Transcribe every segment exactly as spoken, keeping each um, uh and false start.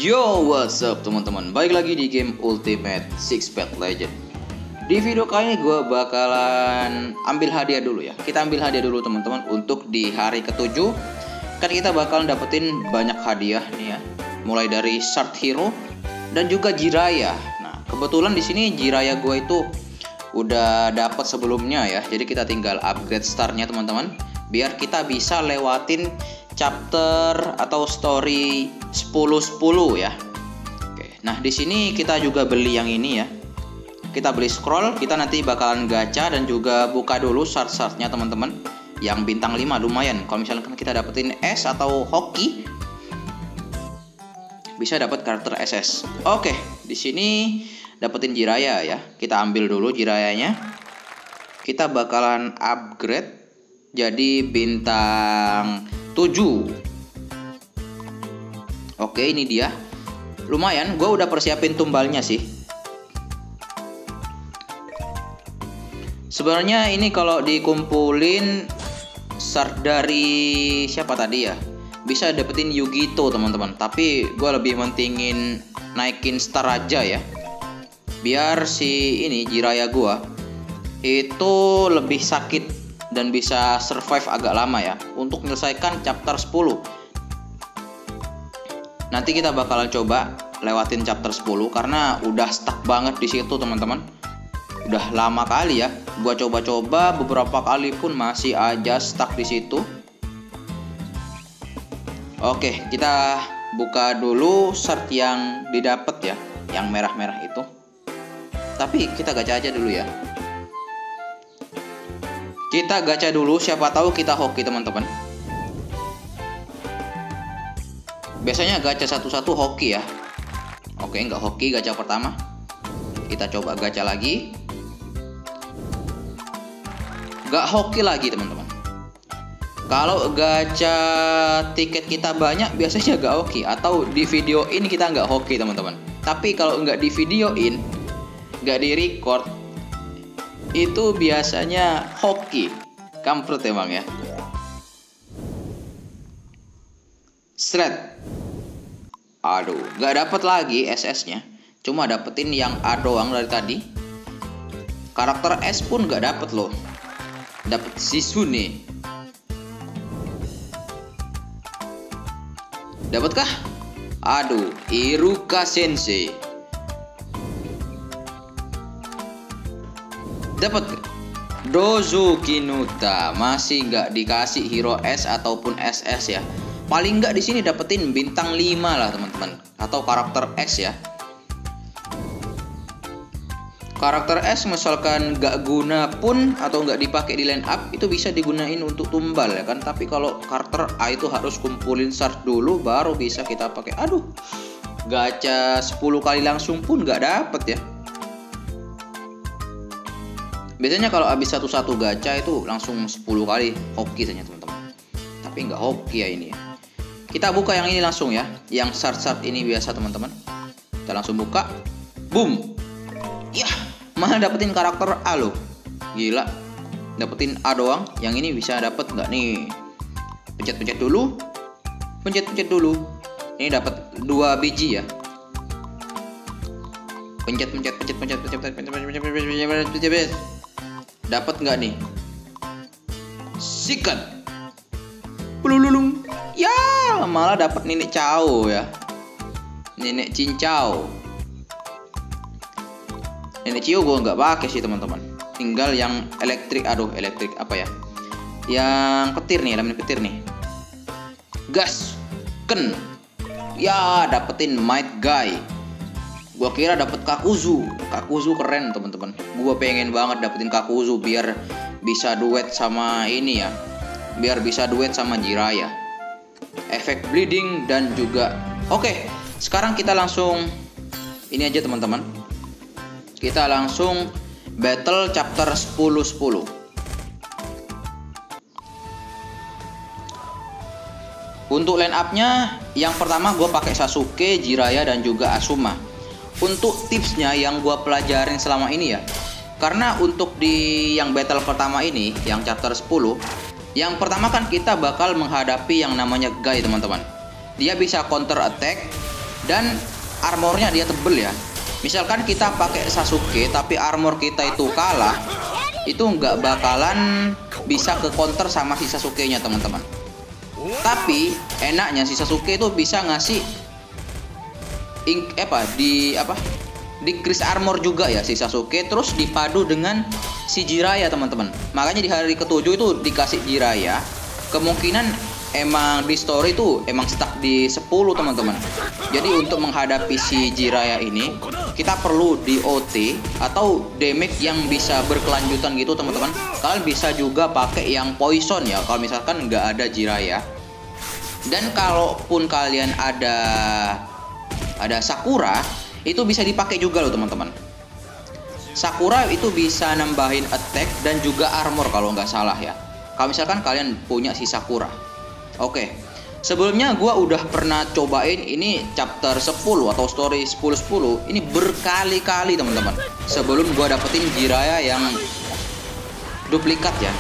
Yo, what's up teman-teman? Balik lagi di game Ultimate Six Path Legend. Di video kali ini gue bakalan ambil hadiah dulu ya. Kita ambil hadiah dulu teman-teman untuk di hari ketujuh. Kan kita bakalan dapetin banyak hadiah nih ya. Mulai dari Shard Hero dan juga Jiraiya. Nah, kebetulan di sini Jiraiya gue itu udah dapet sebelumnya ya. Jadi kita tinggal upgrade startnya teman-teman, biar kita bisa lewatin chapter atau story sepuluh sepuluh ya. Oke. Nah, di sini kita juga beli yang ini ya. Kita beli scroll, kita nanti bakalan gacha dan juga buka dulu shard-shardnya teman-teman. Yang bintang lima lumayan. Kalau misalkan kita dapetin S atau hoki, bisa dapat karakter S S. Oke, di sini dapetin Jiraiya ya. Kita ambil dulu Jiraiyanya. Kita bakalan upgrade jadi bintang tujuh. Oke, ini dia. Lumayan, gue udah persiapin tumbalnya sih. Sebenarnya ini kalau dikumpulin shard dari siapa tadi ya, bisa dapetin Yugito teman-teman. Tapi gue lebih mentingin naikin star aja ya, biar si ini Jiraiya gue itu lebih sakit dan bisa survive agak lama ya untuk menyelesaikan chapter sepuluh. Nanti kita bakalan coba lewatin chapter sepuluh karena udah stuck banget di situ teman-teman. Udah lama kali ya. Gua coba-coba beberapa kali pun masih aja stuck di situ. Oke, kita buka dulu shard yang didapat ya, yang merah-merah itu. Tapi kita gacha aja dulu ya. Kita gacha dulu, siapa tahu kita hoki teman-teman. Biasanya gacha satu-satu hoki ya. Oke, nggak hoki gacha pertama. Kita coba gacha lagi. Nggak hoki lagi teman-teman. Kalau gacha tiket kita banyak, biasanya nggak hoki. Atau di videoin kita nggak hoki teman-teman. Tapi kalau nggak di videoin, nggak di record, itu biasanya hoki. Kampret emang ya. Shred. Aduh, gak dapet lagi S S-nya. Cuma dapetin yang A doang dari tadi. Karakter S pun gak dapet loh. Dapet Shizune. Dapetkah? Aduh, Iruka Sensei. Dapat Dozo Kinuta. Masih nggak dikasih hero S ataupun S S ya. Paling nggak di sini dapetin bintang lima lah teman-teman, atau karakter S ya. Karakter S misalkan nggak guna pun atau nggak dipakai di line up, itu bisa digunain untuk tumbal ya kan. Tapi kalau karakter A itu harus kumpulin shard dulu baru bisa kita pakai. Aduh, gacha sepuluh kali langsung pun nggak dapet ya. Biasanya kalau habis satu-satu gacha itu langsung sepuluh kali hoki saja teman-teman. Tapi nggak hoki ya ini ya. Kita buka yang ini langsung ya. Yang shard-shard ini biasa teman-teman. Kita langsung buka. Boom. Yah, malah dapetin karakter A loh. Gila. Dapetin A doang. Yang ini bisa dapet nggak nih? Pencet-pencet dulu. Pencet-pencet dulu. Ini dapat dua biji ya. Pencet, pencet, pencet, pencet, pencet, pencet, pencet, pencet, pencet, pencet, pencet, pencet. Dapat nggak nih? Sikat. Pelululung. Ya, malah dapat nenek Cao ya. Nenek cincau. Nenek Cio gue nggak pakai sih teman-teman. Tinggal yang elektrik. Aduh, elektrik apa ya? Yang petir nih, elemen petir nih. Gas. Ken. Ya, dapetin Might Guy. Gua kira dapet Kakuzu. Kakuzu keren teman-teman. Gua pengen banget dapetin Kakuzu biar bisa duet sama ini ya. Biar bisa duet sama Jiraiya. Efek bleeding dan juga. Oke, sekarang kita langsung ini aja teman-teman. Kita langsung battle chapter sepuluh sepuluh. Untuk line up-nya yang pertama gue pakai Sasuke, Jiraiya dan juga Asuma. Untuk tipsnya yang gue pelajarin selama ini ya, karena untuk di yang battle pertama ini, yang chapter sepuluh, Yang pertama kan kita bakal menghadapi yang namanya Guy, teman-teman. Dia bisa counter attack dan armornya dia tebel ya. Misalkan kita pakai Sasuke tapi armor kita itu kalah, itu nggak bakalan bisa ke counter sama si Sasuke-nya teman-teman. Tapi enaknya si Sasuke itu bisa ngasih ink apa di apa decrease armor juga ya si Sasuke, terus dipadu dengan si Jiraiya teman-teman. Makanya di hari ketujuh itu dikasih Jiraiya. Kemungkinan emang di story itu emang stuck di sepuluh teman-teman. Jadi untuk menghadapi si Jiraiya ini kita perlu di O T atau damage yang bisa berkelanjutan gitu teman-teman. Kalian bisa juga pakai yang poison ya kalau misalkan nggak ada Jiraiya. Dan kalaupun kalian ada ada Sakura, itu bisa dipakai juga loh teman-teman. Sakura itu bisa nambahin attack dan juga armor kalau nggak salah ya. Kalau misalkan kalian punya si Sakura. Oke, sebelumnya gua udah pernah cobain ini chapter sepuluh atau story sepuluh sepuluh. Ini berkali-kali teman-teman. Sebelum gua dapetin Jiraiya yang duplikat ya.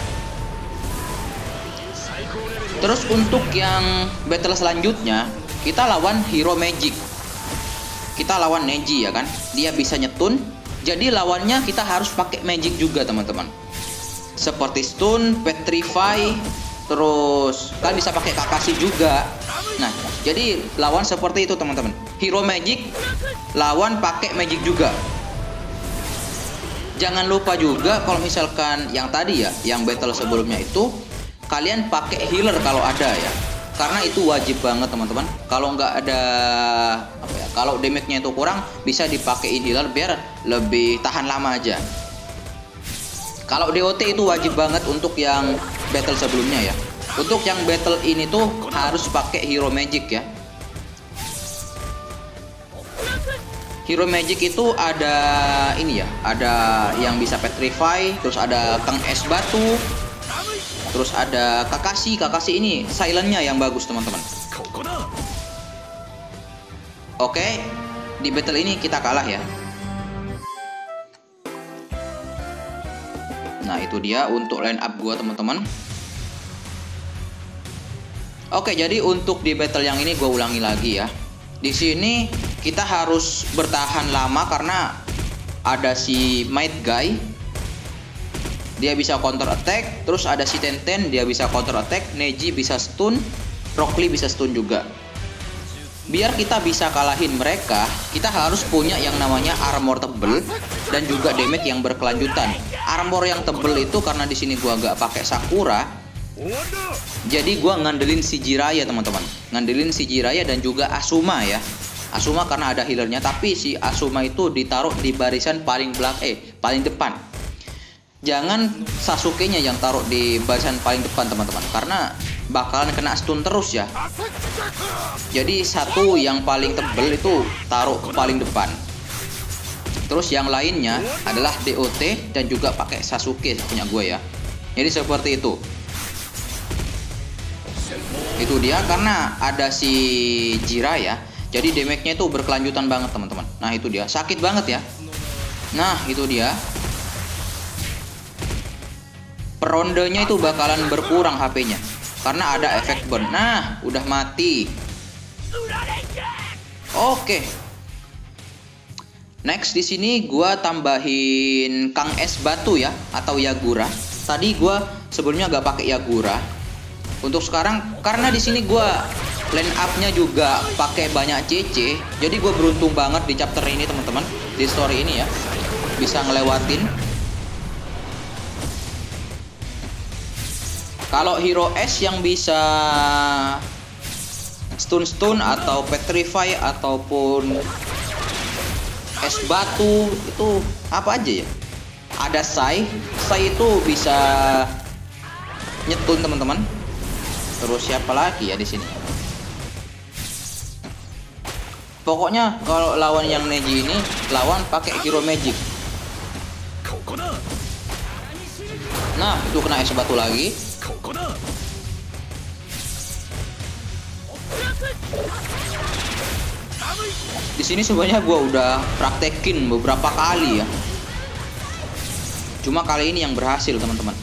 Terus untuk yang battle selanjutnya, kita lawan Hero Magic. Kita lawan Neji ya kan. Dia bisa nyetun. Jadi lawannya kita harus pakai magic juga teman-teman. Seperti stun, petrify, terus kan bisa pakai Kakashi juga. Nah, jadi lawan seperti itu teman-teman. Hero Magic lawan pakai magic juga. Jangan lupa juga kalau misalkan yang tadi ya, yang battle sebelumnya itu kalian pakai healer kalau ada ya. Karena itu wajib banget teman-teman. Kalau nggak ada apa ya, kalau damage-nya itu kurang, bisa dipakein healer biar lebih tahan lama aja. Kalau D O T itu wajib banget untuk yang battle sebelumnya ya. Untuk yang battle ini tuh harus pakai Hero Magic ya. Hero Magic itu ada ini ya, ada yang bisa petrify, terus ada Kang Es Batu, terus ada Kakashi. Kakashi ini silentnya yang bagus teman-teman. Oke, di battle ini kita kalah ya. Nah itu dia untuk line up gua teman-teman. Oke, jadi untuk di battle yang ini gua ulangi lagi ya. Di sini kita harus bertahan lama karena ada si Might Guy. Dia bisa counter attack, terus ada si Tenten, dia bisa counter attack, Neji bisa stun, Rock Lee bisa stun juga. Biar kita bisa kalahin mereka, kita harus punya yang namanya armor tebel dan juga damage yang berkelanjutan. Armor yang tebel itu karena di sini gua nggak pakai Sakura, jadi gua ngandelin si Jiraiya teman-teman, ngandelin si Jiraiya dan juga Asuma ya. Asuma karena ada healernya, tapi si Asuma itu ditaruh di barisan paling belak eh paling depan. Jangan Sasuke-nya yang taruh di barisan paling depan teman-teman, karena bakalan kena stun terus ya. Jadi satu yang paling tebel itu taruh ke paling depan. Terus yang lainnya adalah D O T dan juga pakai Sasuke punya gue ya. Jadi seperti itu. Itu dia karena ada si Jiraiya. Jadi damage-nya itu berkelanjutan banget teman-teman. Nah itu dia, sakit banget ya. Nah itu dia. Per rondenya itu bakalan berkurang H P-nya karena ada efek burn. Nah, udah mati. Oke. Next di sini gua tambahin Kang Es Batu ya atau Yagura. Tadi gua sebelumnya gak pakai Yagura. Untuk sekarang karena di sini gua line up-nya juga pakai banyak C C. Jadi gua beruntung banget di chapter ini teman-teman, di story ini ya. Bisa ngelewatin. Kalau hero S yang bisa stun-stun atau petrify ataupun es batu itu apa aja ya? Ada Sai, Sai itu bisa nyetun teman-teman. Terus siapa lagi ya di sini? Pokoknya kalau lawan yang Neji ini lawan pakai Hero Magic. Nah, itu kena es batu lagi. Di sini sebenarnya gua udah praktekin beberapa kali ya. Cuma kali ini yang berhasil teman-teman.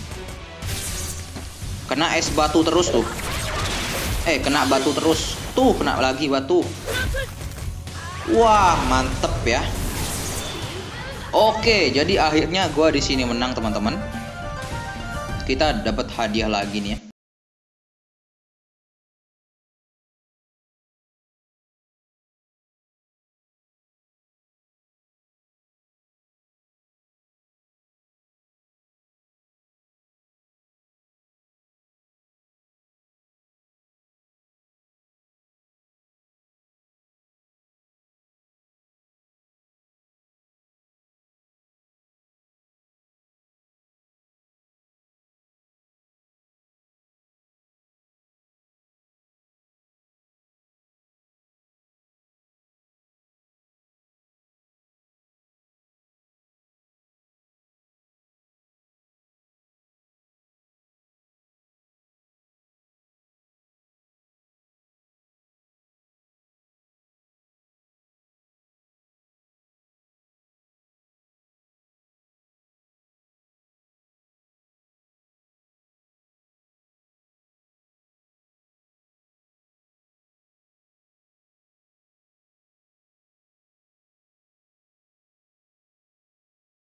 Kena es batu terus tuh. Eh, kena batu terus. Tuh, kena lagi batu. Wah, mantep ya. Oke, jadi akhirnya gua di sini menang teman-teman. Kita dapat hadiah lagi nih ya.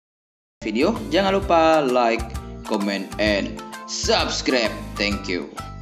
Video, jangan lupa like, comment, and subscribe. Thank you.